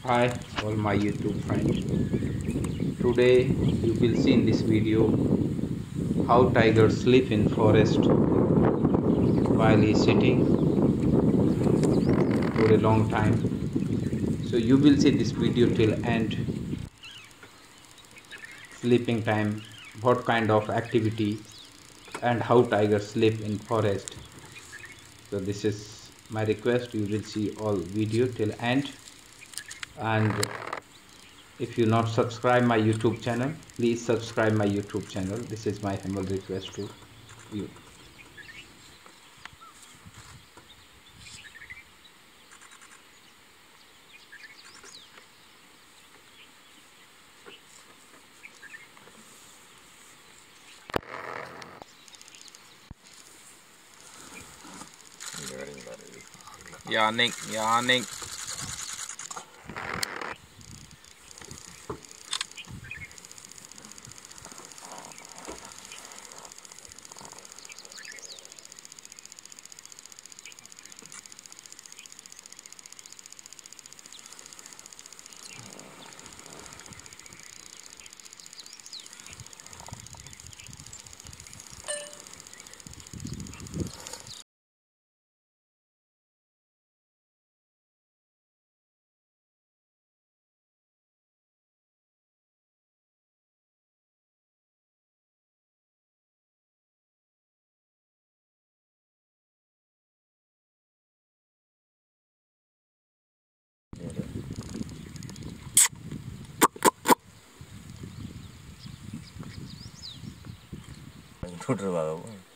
Hi, all my YouTube friends. Today you will see in this video how tigers sleep in forest while he is sitting for a long time. So you will see this video till end. Sleeping time, what kind of activity and how tigers sleep in forest. So this is my request. You will see all video till end, and if you not subscribe my YouTube channel, please subscribe my YouTube channel. This is my humble request to you. Yawning, yawning. Total